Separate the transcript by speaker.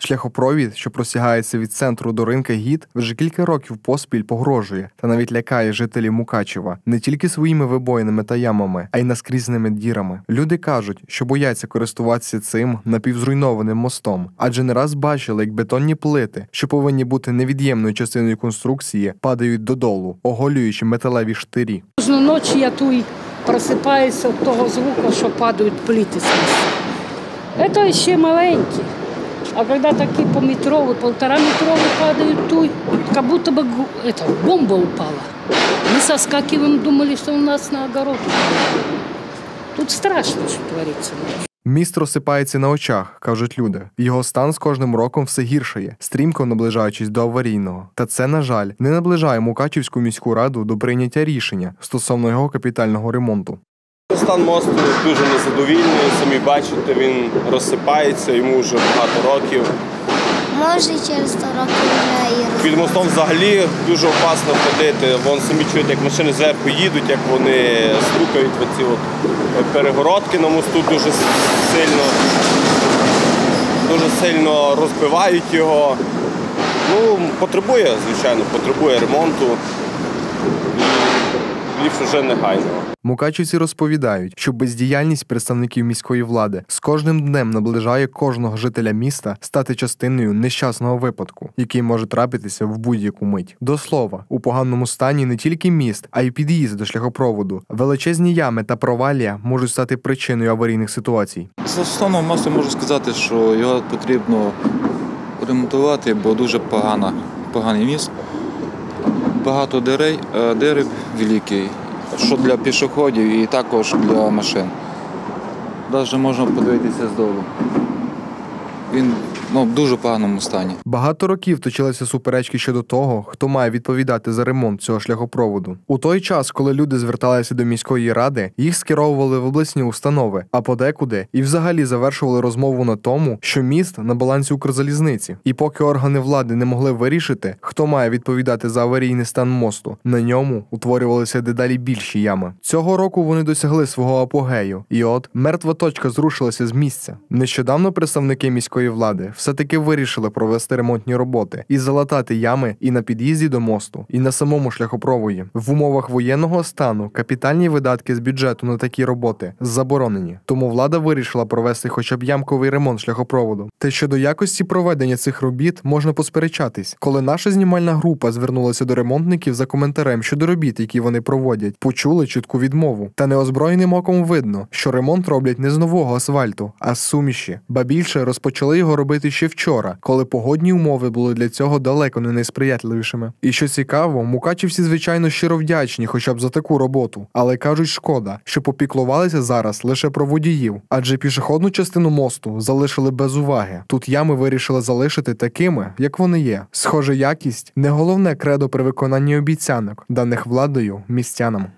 Speaker 1: Шляхопровід, що простягається від центру до ринка Гід, вже кілька років поспіль погрожує та навіть лякає жителів Мукачева не тільки своїми вибоїнами та ямами, а й наскрізними дірами. Люди кажуть, що бояться користуватися цим напівзруйнованим мостом, адже не раз бачили, як бетонні плити, що повинні бути невід'ємною частиною конструкції, падають додолу, оголюючи металеві штирі.
Speaker 2: Кожну ніч я тут просипаюся від того звуку, що падають плити з міста. Це ще маленькі. А когда такие по метровые, 1,5-метровые падают тут, как будто бы бомба упала. Мы соскакиваем, думали, что у нас на огород. Тут страшно, що твориться.
Speaker 1: Міст розсипається на очах, кажуть люди. Його стан з кожним роком все гіршає, стрімко наближаючись до аварійного. Та це, на жаль, не наближає Мукачівську міську раду до прийняття рішення стосовно його капітального ремонту.
Speaker 3: Стан мосту дуже незадовільний, самі бачите, він розсипається, йому вже багато років.
Speaker 4: Може через 100 років вже і розсипається.
Speaker 3: Під мостом взагалі дуже опасно ходити, вон самі чують, як машини зверху їдуть, як вони стукають в оці перегородки на мосту дуже сильно розбивають його. Ну, потребує, звичайно, потребує ремонту і ліпше вже негайно.
Speaker 1: Мукачівці розповідають, що бездіяльність представників міської влади з кожним днем наближає кожного жителя міста стати частиною нещасного випадку, який може трапитися в будь-яку мить. До слова, у поганому стані не тільки міст, а й під'їзд до шляхопроводу. Величезні ями та провалля можуть стати причиною аварійних ситуацій.
Speaker 5: Стосовно мосту можу сказати, що його потрібно ремонтувати, бо дуже поганий міст. Багато дерев великий. Що для пішоходів і також для машин. Навіть можна подивитися здолу. Він в дуже поганому стані.
Speaker 1: Багато років точилися суперечки щодо того, хто має відповідати за ремонт цього шляхопроводу. У той час, коли люди зверталися до міської ради, їх скеровували в обласні установи, а подекуди і взагалі завершували розмову на тому, що міст на балансі Укрзалізниці. І поки органи влади не могли вирішити, хто має відповідати за аварійний стан мосту, на ньому утворювалися дедалі більші ями. Цього року вони досягли свого апогею. І от мертва точка зрушилася з місця. Нещодавно представники міської влади все-таки вирішили провести ремонтні роботи і залатати ями і на під'їзді до мосту, і на самому шляхопроводі. В умовах воєнного стану капітальні видатки з бюджету на такі роботи заборонені. Тому влада вирішила провести хоча б ямковий ремонт шляхопроводу. Та щодо якості проведення цих робіт можна посперечатись. Коли наша знімальна група звернулася до ремонтників за коментарем щодо робіт, які вони проводять, почули чітку відмову. Та неозброєним оком видно, що ремонт роблять не з нового асфальту, а з суміші. Ба більше розпочали його робити ще вчора, коли погодні умови були для цього далеко не найсприятливішими. І що цікаво, мукачівці, звичайно, щиро вдячні хоча б за таку роботу, але кажуть, шкода, що попіклувалися зараз лише про водіїв, адже пішохідну частину мосту залишили без уваги. Тут ями вирішили залишити такими, як вони є. Схоже, якість – не головне кредо при виконанні обіцянок, даних владою містянам.